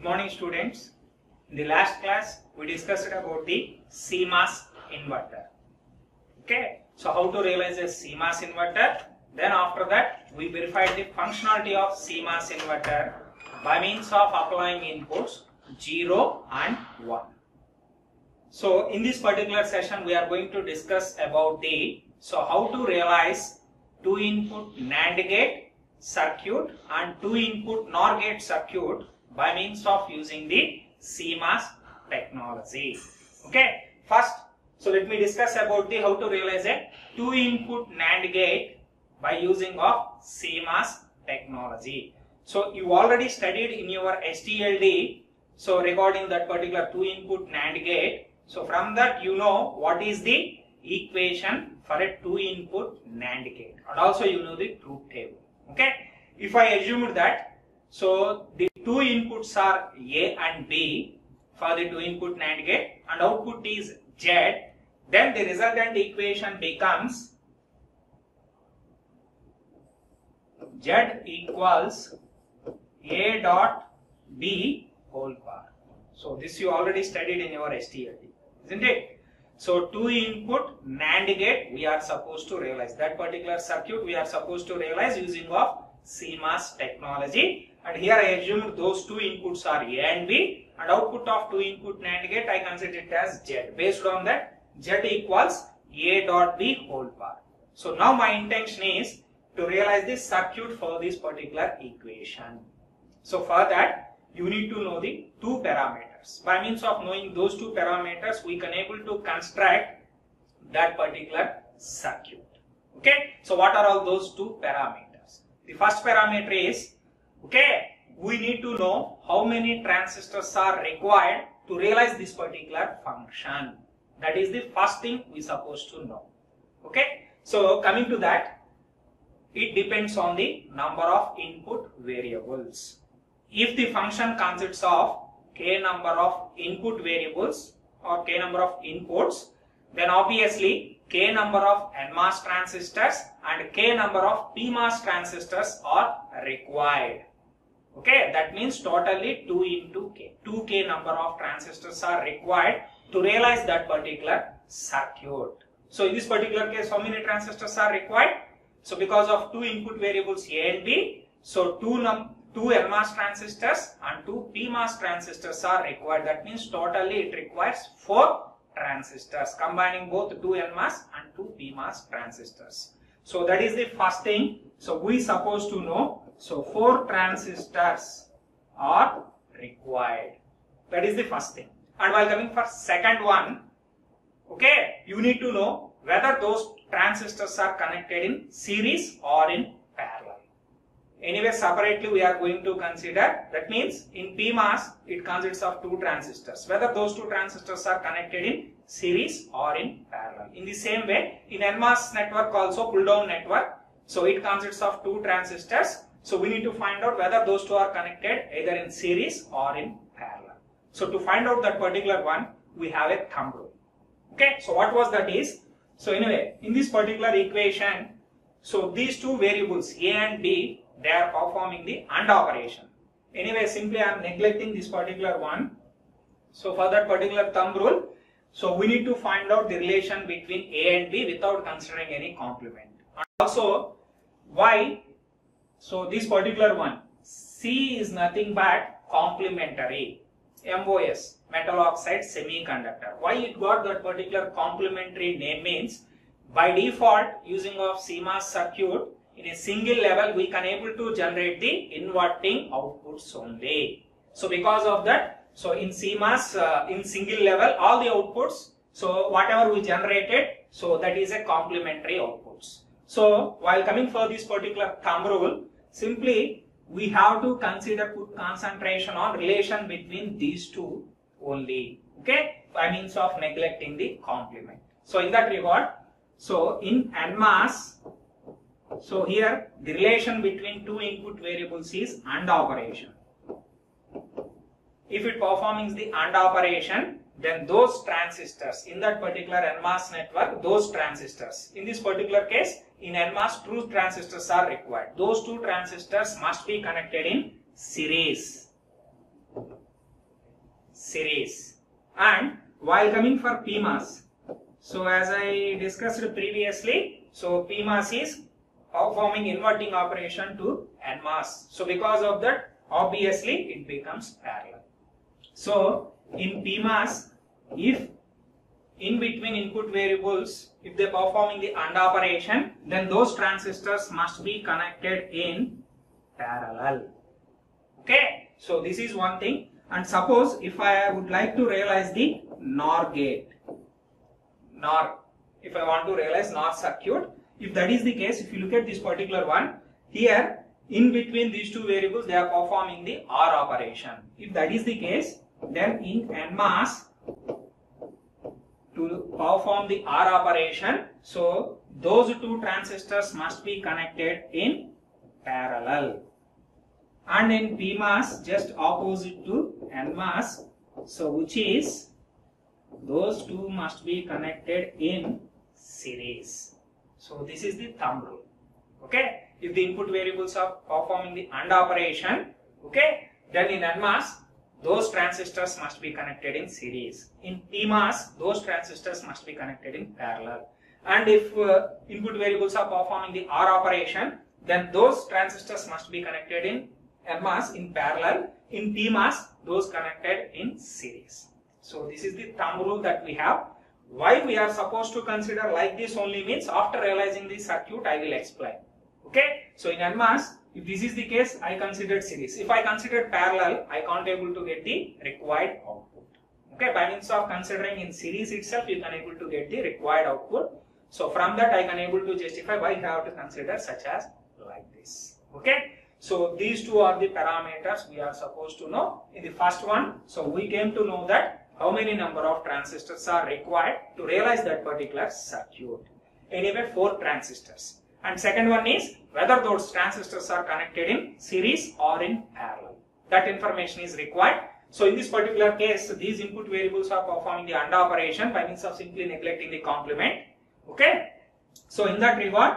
Good morning, students. In the last class, we discussed about the CMOS inverter. Okay, so how to realize a CMOS inverter? Then after that, we verified the functionality of CMOS inverter by means of applying inputs 0 and 1. So in this particular session, we are going to discuss about how to realize 2-input NAND gate circuit and 2-input NOR gate circuit by means of using the CMOS technology. Okay, first, so let me discuss about how to realize a 2-input NAND gate by using of CMOS technology. So you already studied in your STLD, so regarding that particular 2-input NAND gate. So from that you know what is the equation for a 2-input NAND gate, and also you know the truth table. Okay, if I assume that so the two inputs are A and B for the 2-input NAND gate and output is Z, then the resultant equation becomes Z equals A dot B whole power. So this you already studied in your STLD, isn't it? So 2-input NAND gate we are supposed to realize, that particular circuit we are supposed to realize using of CMOS technology, and here I assume those two inputs are A and B, and output of 2-input NAND gate I consider it as Z. Based on that, Z equals A dot B whole power. So now my intention is to realize this circuit for this particular equation. So for that you need to know the two parameters. By means of knowing those two parameters, we can able to construct that particular circuit. Okay, so what are all those two parameters? The first parameter is, okay, we need to know how many transistors are required to realize this particular function. That is the first thing we supposed to know. Okay, so coming to that, it depends on the number of input variables. If the function consists of k number of input variables or k number of inputs, then obviously k number of NMOS transistors and k number of PMOS transistors are required. Okay, that means totally 2 into k. 2k number of transistors are required to realize that particular circuit. So in this particular case, how many transistors are required? So because of two input variables A and B, so two NMOS transistors and 2 PMOS transistors are required. That means totally it requires 4 transistors, combining both 2 NMOS and 2 PMOS transistors. So that is the first thing. So we supposed to know. So 4 transistors are required. That is the first thing. And while coming for second one, okay, you need to know whether those transistors are connected in series or in parallel. Anyway, separately we are going to consider. That means in PMOS it consists of 2 transistors. Whether those 2 transistors are connected in series or in parallel. In the same way, in NMOS network also pull down network. So it consists of 2 transistors. So we need to find out whether those 2 are connected either in series or in parallel. So to find out that particular one, we have a thumb rule. Okay, so what was that is? So anyway, in this particular equation, so these 2 variables A and B, they are performing the AND operation. Anyway, simply I am neglecting this particular one. So for that particular thumb rule, so we need to find out the relation between A and B without considering any complement. And also, why? So this particular one, C is nothing but complementary. MOS, metal oxide semiconductor. Why it got that particular complementary name means, by default using of CMOS circuit, in a single level we can able to generate the inverting outputs only. So because of that, so in CMOS in single level all the outputs, so whatever we generated, so that is a complementary outputs. So while coming for this particular thumb rule, simply we have to put concentration on relation between these 2 only. Okay, by means of neglecting the complement. So in that regard, so in NMOS, so here the relation between 2 input variables is AND operation. If it performs the AND operation, then those transistors in that particular NMOS network, those transistors, in this particular case, in NMOS, 2 transistors are required. Those 2 transistors must be connected in series. series. And while coming for PMOS, so as I discussed previously, so PMOS is performing inverting operation to NMOS. So because of that, obviously it becomes parallel. So in PMOS, if in between input variables, if they are performing the AND operation, then those transistors must be connected in parallel. Okay, so this is one thing. And suppose if I would like to realize the NOR gate, if I want to realize NOR circuit, if that is the case, if you look at this particular one, here in between these two variables they are performing the OR operation. If that is the case, then in NMOS, to perform the OR operation, so those two transistors must be connected in parallel. And in PMOS, just opposite to NMOS, so which is those two must be connected in series. So this is the thumb rule. Okay, if the input variables are performing the AND operation, okay, then in NMOS those transistors must be connected in series. In PMOS, those transistors must be connected in parallel. And if input variables are performing the OR operation, then those transistors must be connected in NMOS in parallel. In PMOS, those connected in series. So this is the thumb rule that we have. Why we are supposed to consider like this only means after realizing the circuit I will explain. Okay, so in NMOS, if this is the case, I considered series. If I considered parallel, I can't able to get the required output. Okay, by means of considering in series itself, you can able to get the required output. So from that, I can able to justify why you have to consider such as like this. Okay, so these two are the parameters we are supposed to know. In the first one, so we came to know that how many number of transistors are required to realize that particular circuit. Anyway, 4 transistors. And second one is whether those transistors are connected in series or in parallel. That information is required. So in this particular case, these input variables are performing the AND operation by means of simply neglecting the complement. Okay. So in that regard,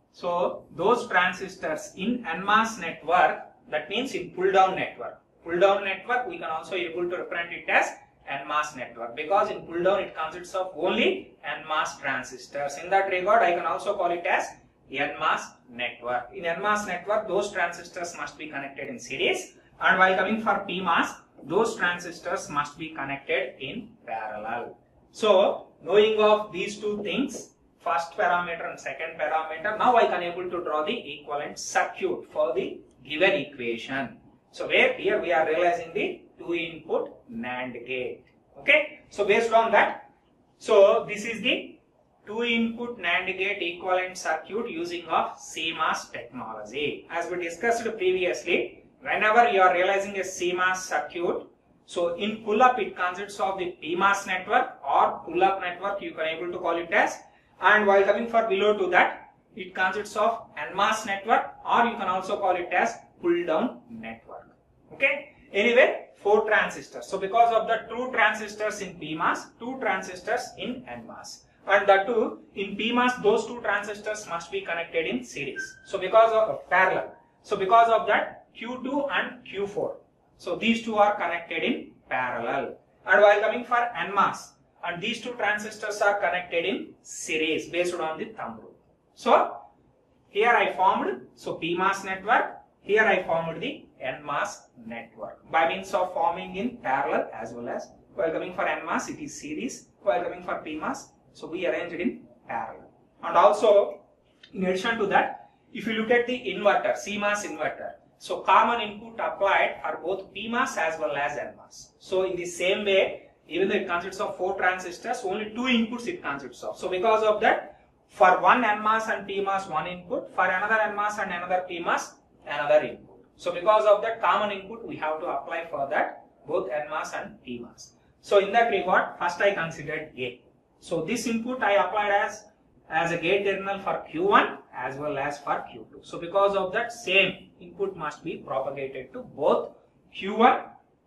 so those transistors in NMOS network, that means in pull down network. Pull down network, we can also able to represent it as NMOS network, because in pull down it consists of only NMOS transistors. In that regard, I can also call it as NMOS network. In NMOS network, those transistors must be connected in series, and while coming for PMOS, those transistors must be connected in parallel. So knowing of these two things, first parameter and second parameter, now I can able to draw the equivalent circuit for the given equation. So where here we are realizing the 2-input NAND gate. Okay, so based on that, so this is the 2-input NAND gate equivalent circuit using of CMOS technology. As we discussed previously, whenever you are realizing a CMOS circuit, so in pull-up it consists of the PMOS network or pull-up network, you can able to call it as, and while coming for below to that, it consists of NMOS network, or you can also call it as pull-down network. Okay, anyway, 4 transistors. So because of the 2 transistors in PMOS, 2 transistors in NMOS. And that too, in PMOS, those 2 transistors must be connected in series. So because of parallel. So because of that, Q2 and Q4. So these 2 are connected in parallel. And while coming for NMOS, and these 2 transistors are connected in series based on the thumb rule. So here I formed, so PMOS network, here I formed the NMOS network by means of forming in parallel as well as, while coming for NMOS it is series, while coming for PMOS, so we arranged in parallel. And also in addition to that, if you look at the inverter, CMOS inverter, so common input applied for both PMOS as well as NMOS. So in the same way, even though it consists of 4 transistors, only 2 inputs it consists of. So because of that, for one NMOS and PMOS, 1 input, for another NMOS and another PMOS, another input. So because of that common input, we have to apply for that both NMOS and PMOS. So in that regard, first I considered gate. So this input I applied as a gate terminal for Q1 as well as for Q2. So because of that, same input must be propagated to both Q1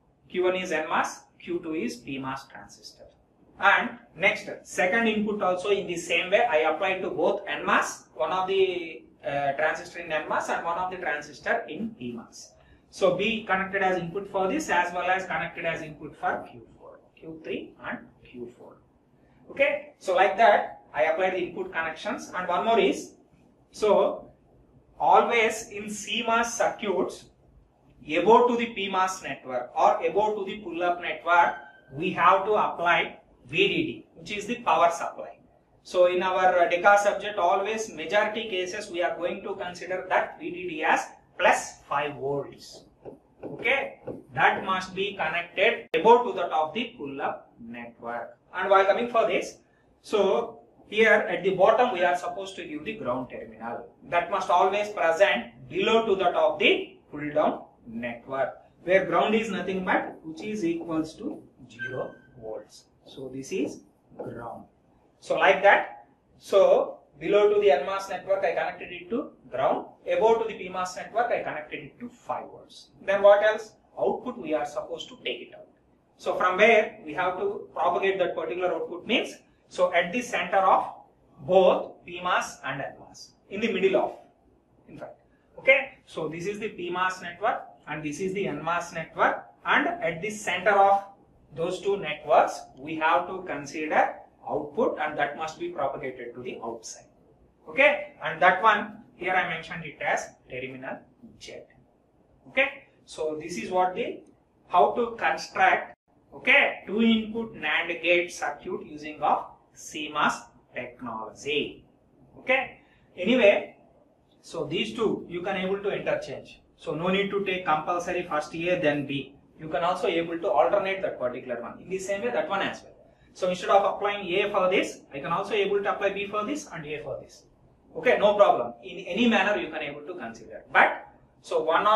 is NMOS, Q2 is PMOS transistor. And next, second input also in the same way I applied to both NMOS, one of the transistor in NMOS and one of the transistor in PMOS. So B connected as input for this as well as connected as input for Q4, Q3 and Q4. Okay, so like that I applied the input connections. And one more is, so always in CMOS circuits above to the PMOS network or above to the pull-up network, we have to apply VDD, which is the power supply. So in our DECA subject, always majority cases we are going to consider that VDD as plus 5 volts. Okay, that must be connected above to the top of the pull-up network. And while coming for this, so here at the bottom we are supposed to give the ground terminal. That must always present below to the top of the pull-down network, where ground is nothing but which is equals to 0 volts. So this is ground. So like that, so below to the NMOS network I connected it to ground, above to the PMOS network I connected it to 5 volts. Then what else? Output we are supposed to take it out. So from where we have to propagate that particular output means, so at the center of both PMOS and NMOS, in the middle of, in fact. Okay, so this is the PMOS network and this is the NMOS network, and at the center of those two networks we have to consider output, and that must be propagated to the outside. Okay, and that one here I mentioned it as terminal Z. Okay, so this is what the how to construct, okay, 2-input NAND gate circuit using of CMOS technology. Okay, anyway, so these two you can able to interchange. So no need to take compulsory first A then B. You can also able to alternate that particular one. In the same way that one as well. So instead of applying A for this, I can also able to apply B for this and A for this. Okay, no problem. In any manner you can able to consider. But so one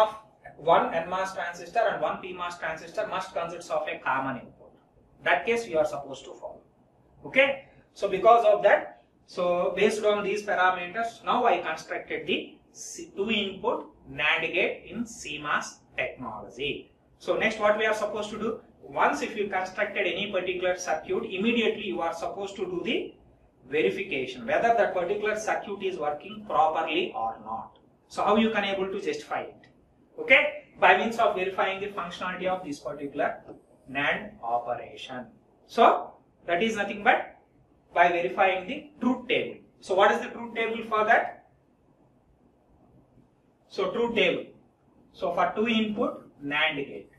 NMOS transistor and one PMOS transistor must consist of a common input. That case you are supposed to follow. Okay. So because of that, so based on these parameters, now I constructed the 2-input NAND gate in CMOS technology. So next what we are supposed to do? Once if you constructed any particular circuit, immediately you are supposed to do the verification whether that particular circuit is working properly or not. So how you can able to justify it? Okay, by means of verifying the functionality of this particular NAND operation. So that is nothing but by verifying the truth table. So what is the truth table for that? So truth table. So for 2-input NAND gate.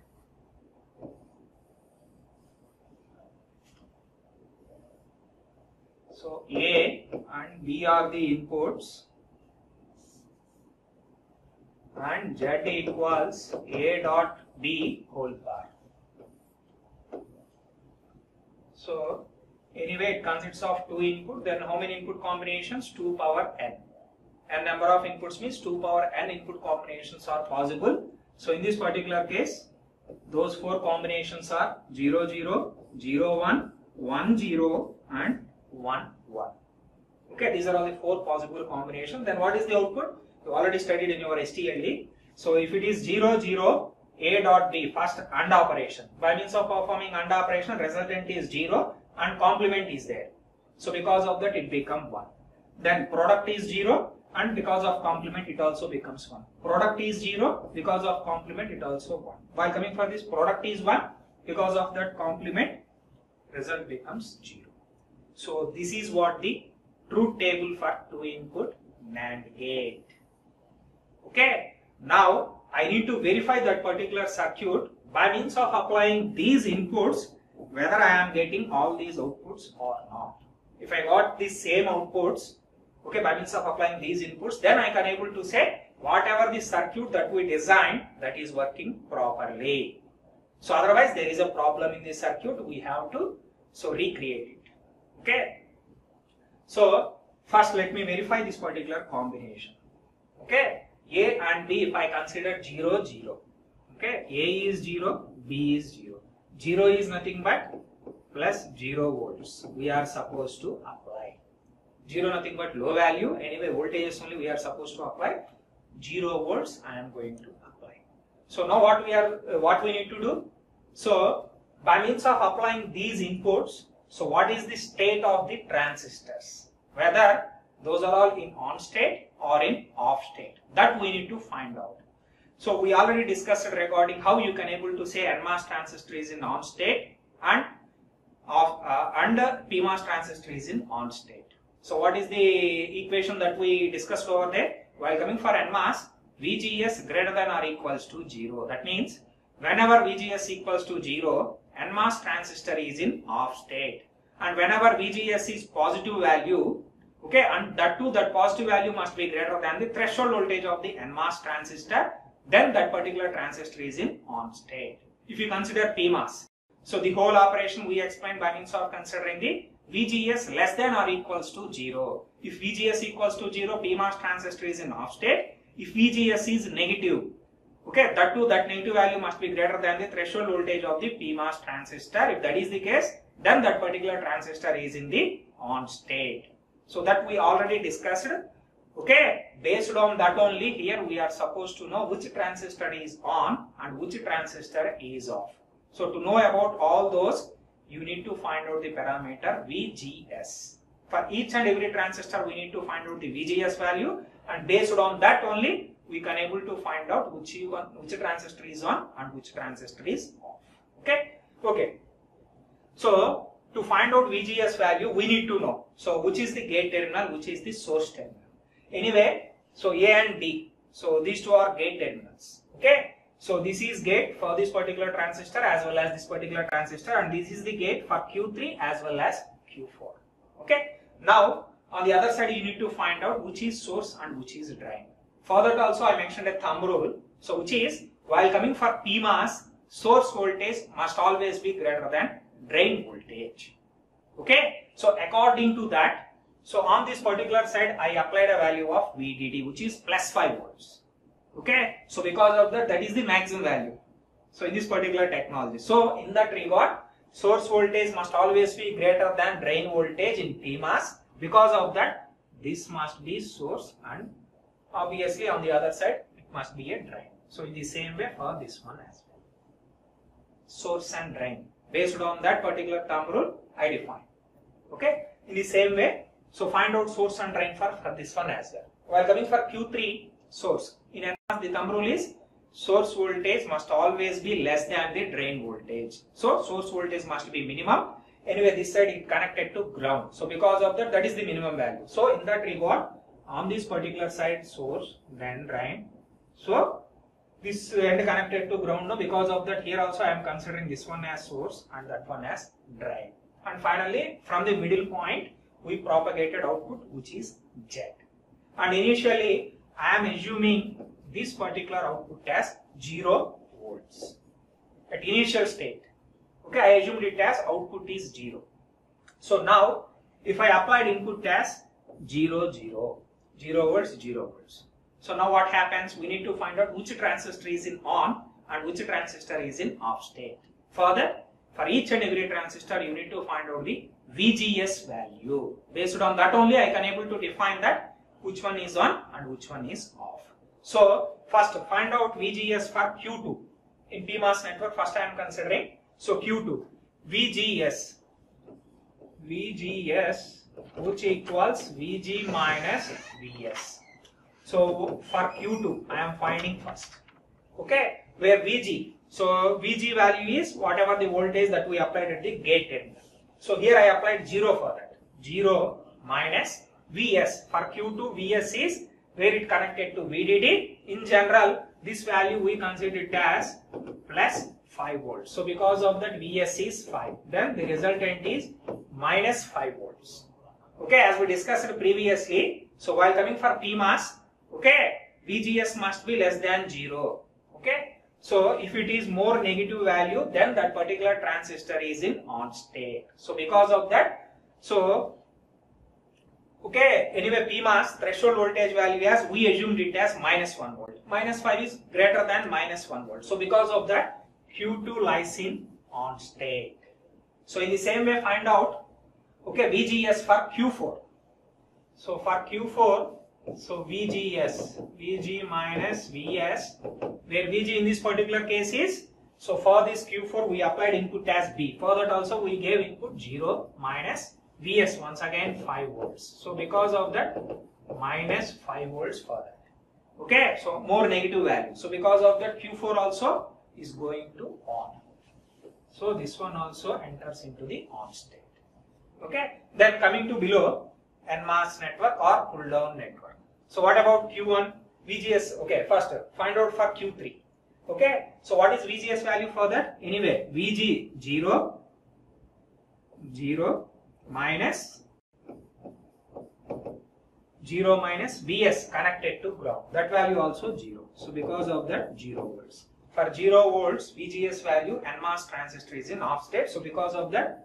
So A and B are the inputs and Z equals A dot B whole bar. So anyway it consists of 2 input, then how many input combinations? 2 power n. N number of inputs means 2 power n input combinations are possible. So in this particular case, those 4 combinations are 0, 0, 0, 1, 1, 0 and 1, 1. Okay, these are all the 4 possible combinations. Then what is the output? You already studied in your STLD. So if it is 0, 0, A dot B, first AND operation. By means of performing AND operation, resultant is 0 and complement is there. So because of that it becomes 1. Then product is 0 and because of complement it also becomes 1. Product is 0, because of complement it also 1. While coming for this, product is 1, because of that complement result becomes 0. So this is what the truth table for 2-input NAND gate. Okay, now I need to verify that particular circuit by means of applying these inputs whether I am getting all these outputs or not. If I got the same outputs, okay, by means of applying these inputs, then I can able to say whatever the circuit that we designed, that is working properly. So otherwise there is a problem in the circuit, we have to recreate it. Okay. So first let me verify this particular combination. Okay. A and B if I consider 0, 0. Okay. A is 0, B is 0. 0 is nothing but plus 0 volts. We are supposed to apply. 0 nothing but low value. Anyway, voltages only we are supposed to apply. 0 volts I am going to apply. So now what we need to do? So by means of applying these inputs, so what is the state of the transistors? Whether those are all in on state or in off state. That we need to find out. So we already discussed regarding how you can able to say NMOS transistor is in on state and PMOS transistor is in on state. So what is the equation that we discussed over there? While coming for NMOS, VGS greater than or equals to 0. That means whenever VGS equals to 0, NMOS transistor is in off state. And whenever VGS is positive value, okay, and that too, that positive value must be greater than the threshold voltage of the NMOS transistor, then that particular transistor is in on state. If you consider PMOS, so the whole operation we explained by means of considering the VGS less than or equals to 0. If VGS equals to 0, PMOS transistor is in off state. If VGS is negative, okay, that too, that negative value must be greater than the threshold voltage of the PMOS transistor. If that is the case, then that particular transistor is in the on state. So that we already discussed. Okay, based on that only, here we are supposed to know which transistor is on and which transistor is off. So to know about all those, you need to find out the parameter VGS. For each and every transistor, we need to find out the VGS value, and based on that only, we can able to find out which transistor is on and which transistor is off. Okay. So to find out VGS value, we need to know. So which is the gate terminal, which is the source terminal. Anyway, so A and B. So these two are gate terminals. Okay. So this is gate for this particular transistor as well as this particular transistor, and this is the gate for Q3 as well as Q4. Okay. Now on the other side, you need to find out which is source and which is drain. For that also I mentioned a thumb rule. So which is, while coming for PMOS, source voltage must always be greater than drain voltage. Okay. So according to that, so on this particular side I applied a value of VDD, which is plus 5 volts. Okay, so because of that, that is the maximum value. So in this particular technology, so in that regard, source voltage must always be greater than drain voltage in PMOS. Because of that, this must be source, and obviously on the other side it must be a drain. So in the same way for this one as well, source and drain. Based on that particular thumb rule, I define. Okay, in the same way, so find out source and drain for this one as well. While coming for Q3 source, in NMOS, the thumb rule is source voltage must always be less than the drain voltage. So source voltage must be minimum. Anyway, this side is connected to ground. So because of that, that is the minimum value. So in that regard, on this particular side, source, then drain. So this end connected to ground. No, because of that, here also I am considering this one as source and that one as drain. And finally, from the middle point, we propagated output, which is Z. And initially, I am assuming this particular output as 0 volts at initial state. Okay, I assumed it as output is 0. So now, if I applied input as 0 volts. So now what happens? We need to find out which transistor is in on and which transistor is in off state. Further, for each and every transistor, you need to find out the VGS value. Based on that only, I can able to define that which one is on and which one is off. So first find out VGS for Q2 in PMOS network. First I am considering. So Q2 VGS which equals VG minus VS. So for Q2 I am finding first. Okay, where VG. So VG value is whatever the voltage that we applied at the gate terminal. So here I applied 0 for that. 0 minus VS. For Q2, VS is where it connected to VDD. In general, this value we consider it as plus 5 volts. So because of that, VS is 5. Then the resultant is minus 5 volts. Okay, as we discussed previously. So while coming for PMOS, okay, VGS must be less than 0. Okay. So if it is more negative value, then that particular transistor is in on state. So because of that, so okay, anyway PMOS threshold voltage value as we assumed it as minus 1 volt. Minus 5 is greater than minus 1 volt. So because of that, Q2 lies in on state. So in the same way find out, okay, VGS for Q4. So for Q4, so VGS, VG minus VS, where VG in this particular case is, so for this Q4 we applied input as B. For that also we gave input 0 minus VS, once again 5 volts. So because of that, minus 5 volts for that. Okay, so more negative value. So because of that, Q4 also is going to on. So this one also enters into the on state. Okay, then coming to below, NMOS network or pull down network. So what about Q1 VGS? Okay, first find out for Q3. Okay, so what is VGS value for that? Anyway, VG 0 minus VS connected to ground. That value also 0. So because of that, 0 volts. For 0 volts VGS value, NMOS transistor is in off state. So because of that,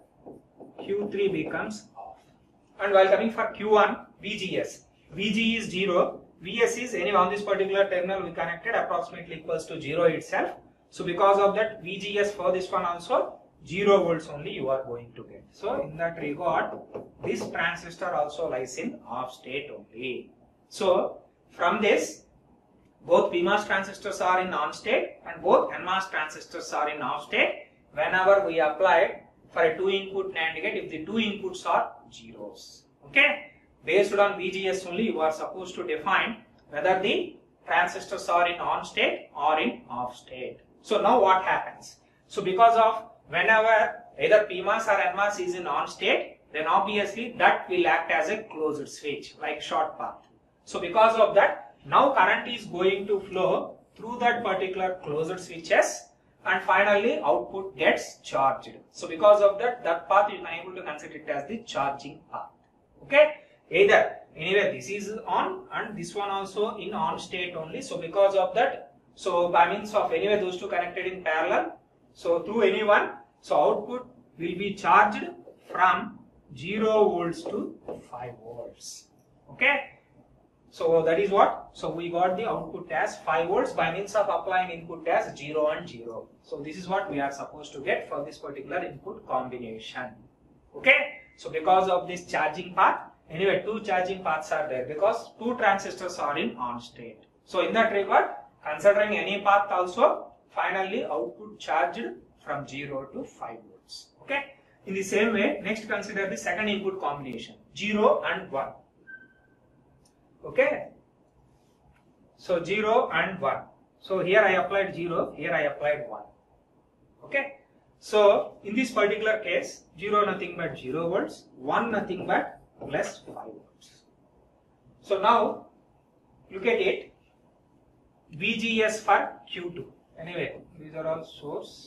Q3 becomes off. And while coming for Q1 VGS, VG is 0, VS is anyway on this particular terminal we connected approximately equals to 0 itself. So because of that, VGS for this one also 0 volts only you are going to get. So in that regard, this transistor also lies in off state only. So from this, both PMOS transistors are in on state and both NMOS transistors are in off state whenever we apply for a 2-input NAND gate if the 2 inputs are zeros. Okay, based on VGS only you are supposed to define whether the transistors are in on state or in off state. So now what happens? So because of whenever either PMOS or NMOS is in on state, then obviously that will act as a closed switch like short path. So because of that, now current is going to flow through that particular closed switches and finally output gets charged. So because of that, that path you can able to consider it as the charging path. Okay, either anyway this is on and this one also in on state only. So because of that, so by means of anyway those two connected in parallel, so through any one, so output will be charged from 0 volts to 5 volts. Okay, so that is what, so we got the output as 5 volts by means of applying input as 0 and 0. So this is what we are supposed to get for this particular input combination. Okay, so because of this charging path, anyway 2 charging paths are there because 2 transistors are in on state. So in that regard, considering any path also, finally output charged from 0 to 5 volts. Okay, in the same way, next consider the second input combination 0 and 1. Okay, so 0 and 1. So here I applied 0, here I applied 1. Okay, so in this particular case, 0 nothing but 0 volts, 1 nothing but plus 5 volts. So now look at it, VGS for Q2. Anyway, these are all source.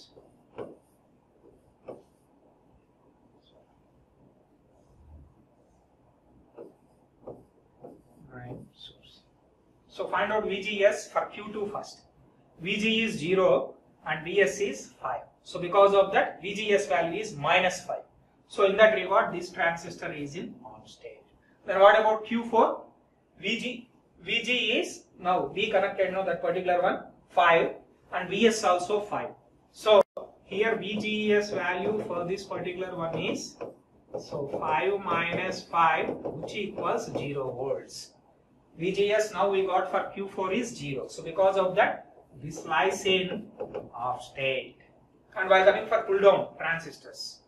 Source. So find out VGS for Q2 first. VG is 0 and VS is 5. So because of that, VGS value is minus 5. So in that regard, this transistor is in on state. Then what about Q4? VG is now V connected now that particular one 5 and VS also 5. So here VGS value for this particular one is so 5 minus 5 which equals 0 volts. VGS now we got for Q4 is 0. So because of that, this lies in off state. And while coming for pull down transistors,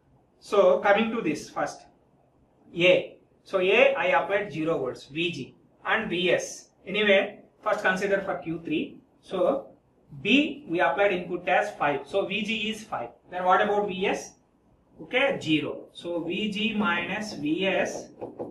so coming to this first A. So A I applied 0 volts VG and VS. Anyway, first consider for Q3. So B we applied input as 5. So VG is 5. Then what about VS? Okay, 0. So VG minus VS,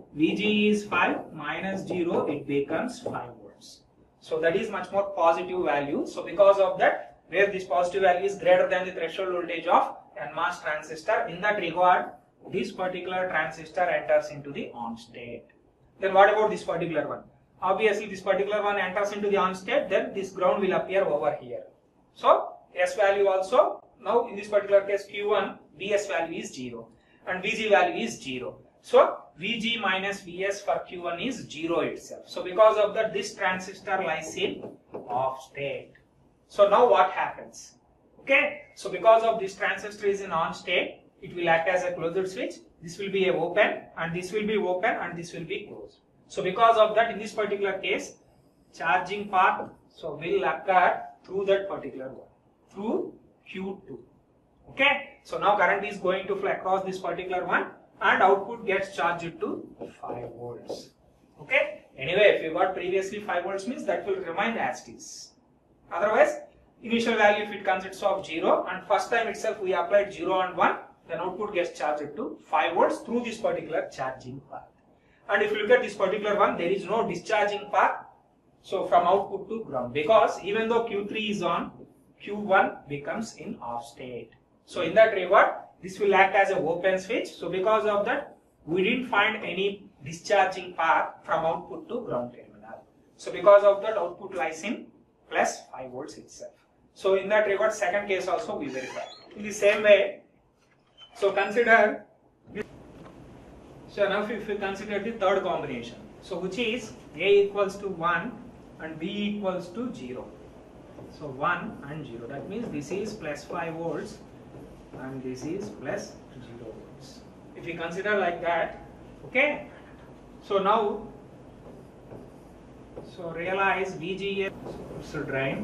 VG is 5 minus 0, it becomes 5 volts. So that is much more positive value. So because of that, where this positive value is greater than the threshold voltage of NMOS transistor, in that regard, this particular transistor enters into the on state. Then what about this particular one? Obviously this particular one enters into the on state, then this ground will appear over here. So S value also, now in this particular case Q1, VS value is 0 and VG value is 0. So VG minus VS for Q1 is 0 itself. So because of that, this transistor lies in off state. So now what happens? Okay, so because of this transistor is in on state, it will act as a closed switch. This will be a open and this will be open and this will be closed. So because of that, in this particular case, charging path so will occur through that particular one, through Q2. Okay, so now current is going to flow across this particular one and output gets charged to 5 volts. Okay, Anyway, if you got previously 5 volts means that will remain as it is. Otherwise, initial value if it consists of 0 and first time itself we applied 0 and 1, then output gets charged to 5 volts through this particular charging path. And if you look at this particular one, there is no discharging path. So from output to ground, because even though Q3 is on, Q1 becomes in off state. So in that regard, this will act as an open switch. So because of that, we didn't find any discharging path from output to ground terminal. So because of that, output lies in plus 5 volts itself. So in that regard, second case also we verify. In the same way, so consider this. So now if we consider the third combination, so which is A equals to 1 and B equals to 0. So 1 and 0. That means this is plus 5 volts and this is plus 0 volts. If we consider like that, okay. So now, so realize VGS so drain.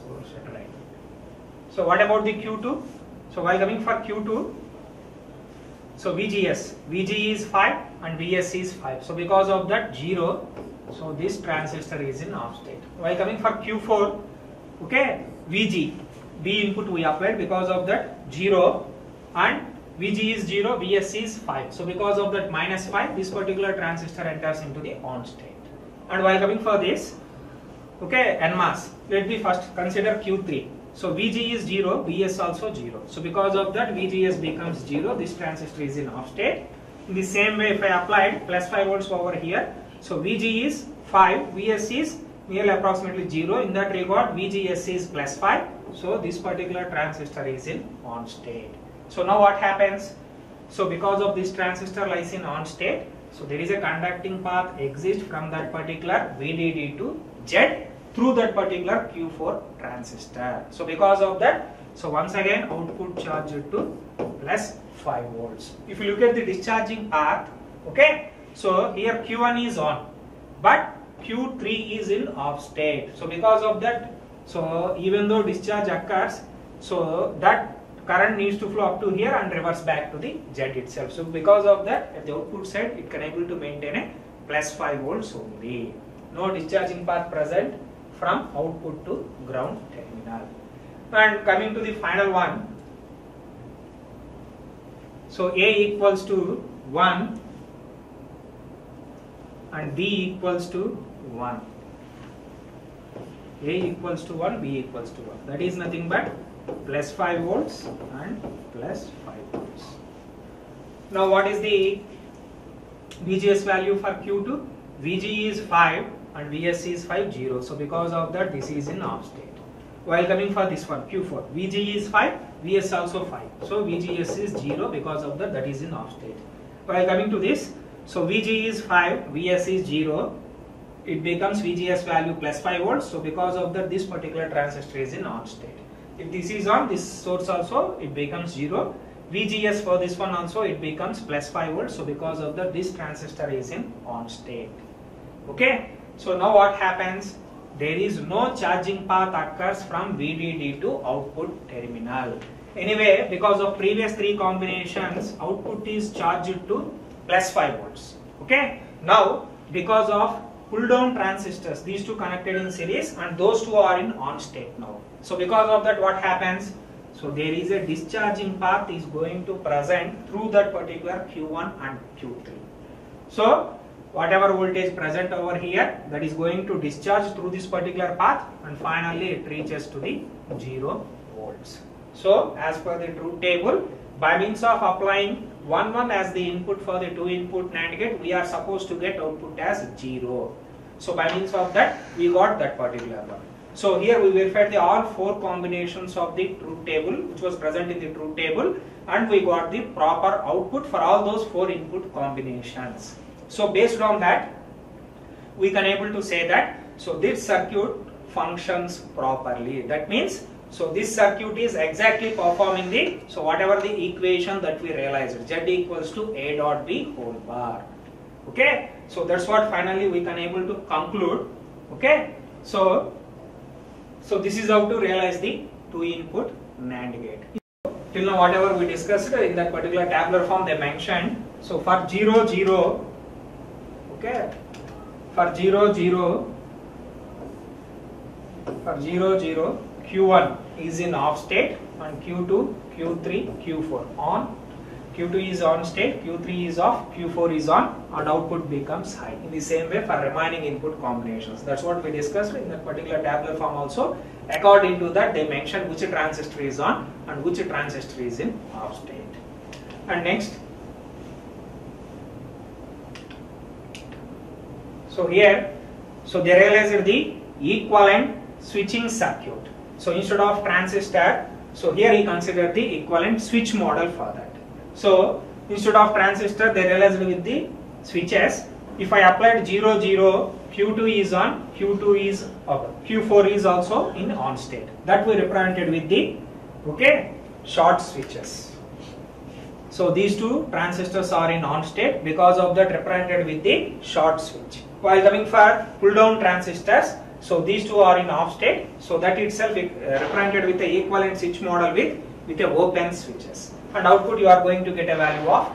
So what about the Q2? So while coming for Q2, so VGS, VG is 5 and VS is 5. So because of that 0, so this transistor is in off state. While coming for Q4, okay, VG, B input we applied, because of that 0 and VG is 0, VS is 5. So because of that minus 5, this particular transistor enters into the on state. And while coming for this, okay, NMOS, let me first consider Q3. So VG is 0, VS also 0. So because of that VGS becomes 0, this transistor is in off state. In the same way, if I applied plus 5 volts over here, so VG is 5, VS is nearly approximately 0. In that regard, VGS is plus 5. So this particular transistor is in on state. So now what happens? So because of this transistor lies in on state, so there is a conducting path exists from that particular VDD to Z through that particular Q4 transistor. So because of that, so once again output charged to plus 5 volts. If you look at the discharging path, okay, so here Q1 is on, but Q3 is in off state. So because of that, so even though discharge occurs, so that current needs to flow up to here and reverse back to the Z itself. So because of that, at the output side, it can able to maintain a plus 5 volts only. No discharging path present from output to ground terminal. And coming to the final one, so A equals to 1 and B equals to 1. A equals to 1, B equals to 1. That is nothing but plus 5 volts and plus 5 volts. Now what is the VGS value for Q2? VG is 5 and VS is 5, 0. So because of that, this is in off state. While coming for this one, Q4, VG is 5, VS also 5. So VGS is 0, because of that, that is in off state. While coming to this, so VG is 5, VS is 0. It becomes VGS value plus 5 volts. So because of that, this particular transistor is in on state. If this is on, this source also, it becomes 0. VGS for this one also, it becomes plus 5 volts. So because of that, this transistor is in on state. Okay. So now what happens? There is no charging path occurs from VDD to output terminal. Anyway, because of previous 3 combinations, output is charged to plus 5 volts. Okay. Now, because of pull down transistors, these two connected in series and those two are in on state now. So because of that, what happens? So there is a discharging path is going to present through that particular Q1 and Q3. So whatever voltage present over here, that is going to discharge through this particular path and finally it reaches to the 0 volts. So as per the truth table, by means of applying 1 1 as the input for the 2 input NAND gate, we are supposed to get output as 0. So by means of that, we got that particular one. So here we verified the all 4 combinations of the truth table which was present in the truth table, and we got the proper output for all those 4 input combinations. So based on that, we can able to say that, so this circuit functions properly. That means, so this circuit is exactly performing the, so whatever the equation that we realized, Z equals to A dot B whole bar. Okay, so that's what finally we can able to conclude. Okay, so this is how to realize the 2 input NAND gate. Till now whatever we discussed in that particular tabular form they mentioned, so for 0 0, okay, for 0 0 Q1 is in off state and Q2, Q3, Q4 on. Q2 is on state, Q3 is off, Q4 is on, and output becomes high. In the same way for remaining input combinations. That's what we discussed in that particular tabular form also. According to that, they mention which transistor is on and which transistor is in off state. And next, so here, so they realized the equivalent switching circuit. So instead of transistor, so here he considered the equivalent switch model for that. So instead of transistor, they realized with the switches, if I applied 0 0, Q2 is on, Q2 is up, Q4 is also in on state. That we represented with the short switches. So these two transistors are in on state, because of that represented with the short switch. While coming for pull down transistors, so these two are in off state, so that itself represented with the equivalent switch model with the open switches. And output you are going to get a value of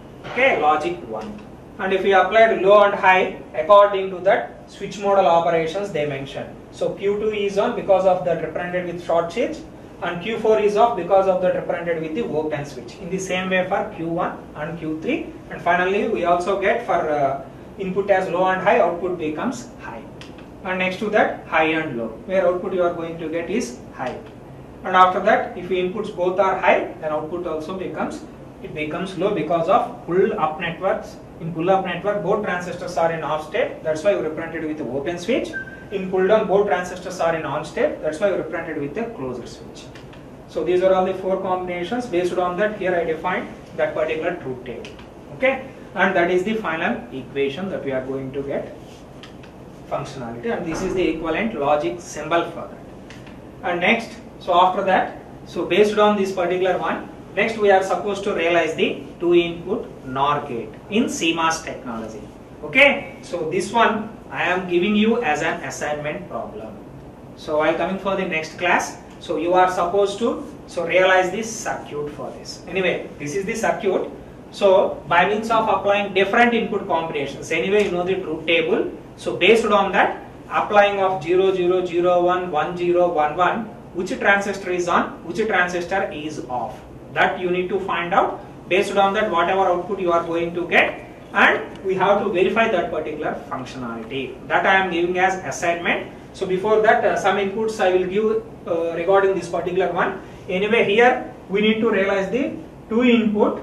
logic 1. And if you applied low and high according to that switch model operations they mentioned. So Q2 is on because of that represented with short switch, and Q4 is off because of that represented with the open switch. In the same way for Q1 and Q3, and finally we also get for input as low and high, output becomes high. And next to that, high and low, where output you are going to get is high. And after that, if inputs both are high, then output also becomes low because of pull up networks. In pull up network, both transistors are in off state. That's why we represented with the open switch. In pull down, both transistors are in on state. That's why we represented with the closed switch. So these are all the 4 combinations. Based on that, here I defined that particular truth table. Okay, and that is the final equation that we are going to get functionality, and this is the equivalent logic symbol for that. And next, so after that, so based on this particular one, next we are supposed to realize the 2-input NOR gate in CMOS technology. Okay, so this one I am giving you as an assignment problem. So while coming for the next class, so you are supposed to realize this circuit for this. Anyway, this is the circuit. So by means of applying different input combinations, anyway you know the truth table. So based on that, applying of 0 0 0 1 1 0 1 1, which transistor is on, which transistor is off. That you need to find out. Based on that, whatever output you are going to get, and we have to verify that particular functionality. That I am giving as assignment. So before that, some inputs I will give regarding this particular one. Anyway, here we need to realize the 2-input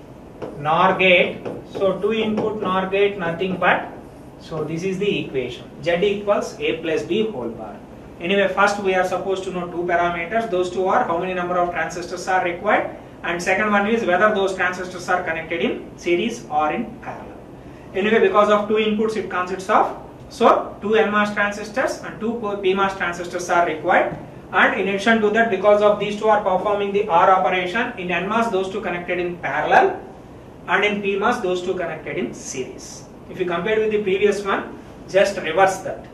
NOR gate. So 2-input NOR gate, nothing but, so this is the equation, Z equals A plus B whole bar. Anyway, first we are supposed to know 2 parameters. Those 2 are how many number of transistors are required, and second one is whether those transistors are connected in series or in parallel. Anyway, because of 2 inputs it consists of, so 2 NMOS transistors and 2 PMOS transistors are required. And in addition to that, because of these 2 are performing the OR operation, in NMOS those 2 connected in parallel, and in PMOS those 2 connected in series. If you compare with the previous one, just reverse that.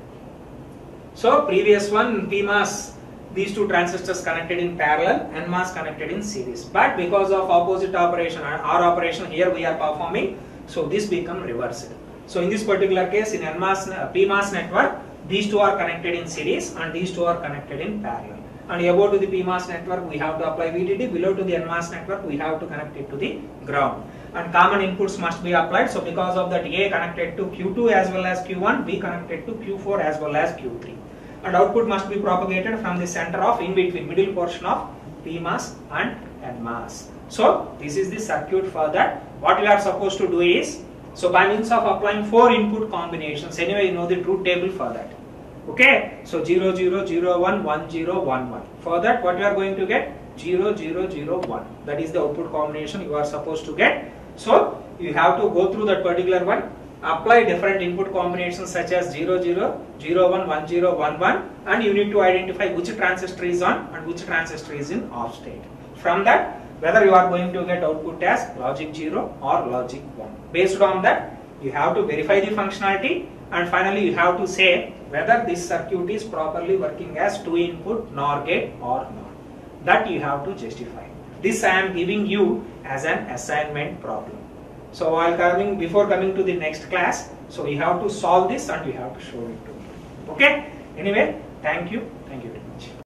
So previous one, PMOS, these 2 transistors connected in parallel, NMOS connected in series. But because of opposite operation and OR operation here we are performing, so this become reversed. So in this particular case, in PMOS network, these 2 are connected in series and these 2 are connected in parallel. And above to the PMOS network we have to apply VDD, below to the NMOS network we have to connect it to the ground. And common inputs must be applied. So because of that, A connected to Q2 as well as Q1, B connected to Q4 as well as Q3. And output must be propagated from the center of in between, middle portion of PMOS and NMOS. So this is the circuit for that. What we are supposed to do is, so by means of applying 4 input combinations, anyway you know the truth table for that. Okay, so 0 0 0 1 1 0 1 1. For that, what you are going to get? 0 0 0 1. That is the output combination you are supposed to get. So you have to go through that particular one, apply different input combinations such as 0 0 0 1 1 0 1 1, and you need to identify which transistor is on and which transistor is in off state. From that, whether you are going to get output as logic 0 or logic 1. Based on that, you have to verify the functionality, and finally you have to say whether this circuit is properly working as 2-input NOR gate or not. That you have to justify. This I am giving you as an assignment problem. So before coming to the next class, so we have to solve this and we have to show it to you. Okay? Anyway, thank you very much.